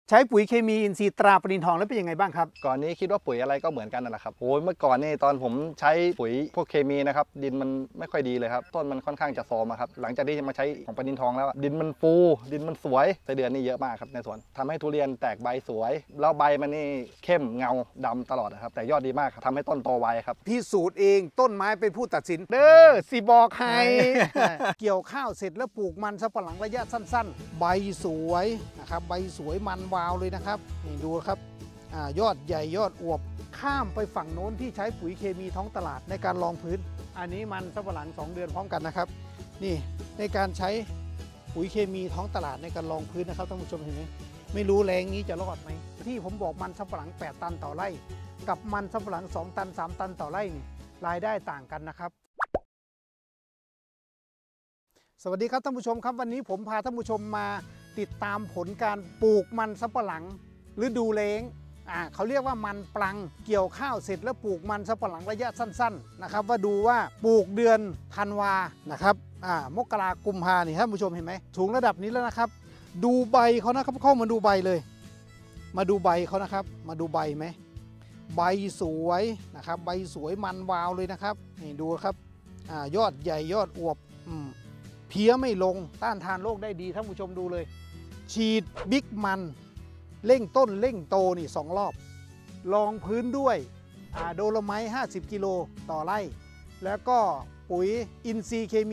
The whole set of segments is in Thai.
ใช้ปุ๋ยเคมีอินทรีย์ตราปรินทองแล้วเป็นยังไงบ้างครับก่อนนี้คิดว่าปุ๋ยอะไรก็เหมือนกันนั่นแหละครับโอ้ยเมื่อก่อนนี่ตอนผมใช้ปุ๋ยพวกเคมีนะครับดินมันไม่ค่อยดีเลยครับต้นมันค่อนข้างจะโทรมครับหลังจากที่มาใช้ของปรินทองแล้วดินมันฟูดินมันสวยไส้เดือนนี่เยอะมากครับในสวนทำให้ทุเรียนแตกใบสวยแล้วใบมันนี่เข้มเงาดำตลอดครับแต่ยอดดีมากครับทำให้ต้นโตไวครับพี่สูตรเองต้นไม้เป็นผู้ตัดสินเด้อสิบอกให้ เกี่ยวข้าวเสร็จแล้วปลูกมันสำปะหลังระยะสั้นๆใบสวยนะครับใบสวยมันวาวเลยนะครับนี่ดูครับยอดใหญ่ยอดอวบข้ามไปฝั่งโน้นที่ใช้ปุ๋ยเคมีท้องตลาดในการรองพื้นอันนี้มันสำปะหลัง2 เดือนพร้อมกันนะครับนี่ในการใช้ปุ๋ยเคมีท้องตลาดในการรองพื้นนะครับท่านผู้ชมเห็นไหมไม่รู้แรงนี้จะรอดไหมที่ผมบอกมันสำปะหลัง8 ตันต่อไร่กับมันสำปะหลัง2 ตัน 3 ตันต่อไร่นี่รายได้ต่างกันนะครับสวัสดีครับท่านผู้ชมครับวันนี้ผมพาท่านผู้ชมมาติดตามผลการปลูกมันสำปะหลังฤดูแล้งเขาเรียกว่ามันปลังเกี่ยวข้าวเสร็จแล้วปลูกมันสำปะหลังระยะสั้นๆนะครับว่าดูว่าปลูกเดือนธันวานะครับมกรากุมภานี่ท่านผู้ชมเห็นไหมสูงระดับนี้แล้วนะครับดูใบเขานะครับเข้ามาดูใบเลยมาดูใบเขานะครับมาดูใบไหมใบสวยนะครับใบสวยมันวาวเลยนะครับนี่ดูครับยอดใหญ่ยอดอวบเพี้ยไม่ลงต้านทานโรคได้ดีท่านผู้ชมดูเลยฉีดบิ๊กมันเร่งต้นเร่งโตนี่2 รอบรองพื้นด้วยโดโลไมต์50 กิโลต่อไร่แล้วก็ปุ๋ยอินทรีย์เคมี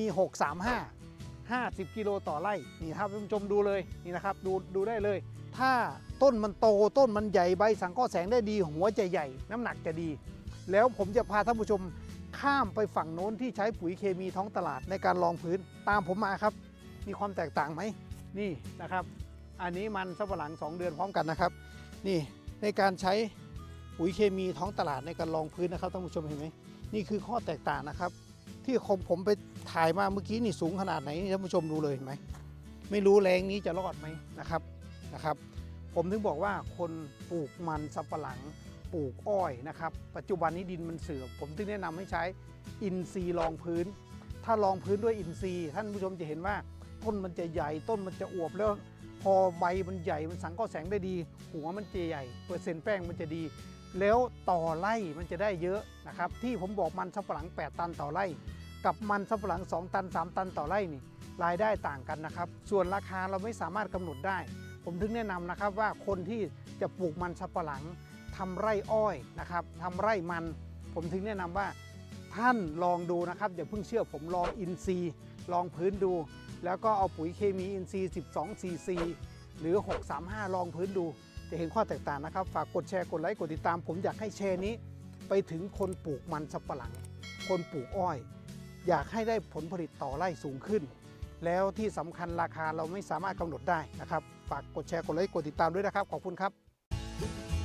635 50 กิโลต่อไร่นี่ครับท่านผู้ชมดูเลยนี่นะครับดูได้เลยถ้าต้นมันโตต้นมันใหญ่ใบสังเคราะห์แสงได้ดีหัวจะใหญ่น้ำหนักจะดีแล้วผมจะพาท่านผู้ชมข้ามไปฝั่งโน้นที่ใช้ปุ๋ยเคมีท้องตลาดในการรองพื้นตามผมมาครับมีความแตกต่างไหมนี่นะครับอันนี้มันสำปะหลัง2 เดือนพร้อมกันนะครับนี่ในการใช้ปุ๋ยเคมีท้องตลาดในการรองพื้นนะครับท่านผู้ชมเห็นไหมนี่คือข้อแตกต่างนะครับที่ผมไปถ่ายมาเมื่อกี้นี่สูงขนาดไหนท่านผู้ชมดูเลยเห็นไหมไม่รู้แรงนี้จะรอดไหมนะครับผมถึงบอกว่าคนปลูกมันสำปะหลังปลูกอ้อยนะครับปัจจุบันนี้ดินมันเสื่อมผมถึงแนะนำให้ใช้อินทรีย์รองพื้นถ้ารองพื้นด้วยอินทรีย์ท่านผู้ชมจะเห็นว่าต้นมันจะใหญ่ต้นมันจะอวบแล้วพอใบมันใหญ่มันสังเคราะห์แสงได้ดีหัวมันจะใหญ่เปอร์เซ็นต์แป้งมันจะดีแล้วต่อไร่มันจะได้เยอะนะครับที่ผมบอกมันสำปะหลัง8 ตันต่อไร่กับมันสำปะหลัง2 ตัน 3 ตันต่อไร่นี่รายได้ต่างกันนะครับส่วนราคาเราไม่สามารถกำหนดได้ผมถึงแนะนำนะครับว่าคนที่จะปลูกมันสำปะหลังทำไร่อ้อยนะครับทำไร่มันผมถึงแนะนำว่าท่านลองดูนะครับอย่าเพิ่งเชื่อผมลองอินทรีย์ลองพื้นดูแล้วก็เอาปุ๋ยเคมีอินทรีย์12 cc หรือ635ลองพื้นดูจะเห็นข้อแตกต่างนะครับฝากกดแชร์กดไลค์กดติดตามผมอยากให้แชร์นี้ไปถึงคนปลูกมันสำปะหลังคนปลูกอ้อยอยากให้ได้ผลผลิตต่อไร่สูงขึ้นแล้วที่สำคัญราคาเราไม่สามารถกำหนดได้นะครับฝากกดแชร์กดไลค์กดติดตามด้วยนะครับขอบคุณครับ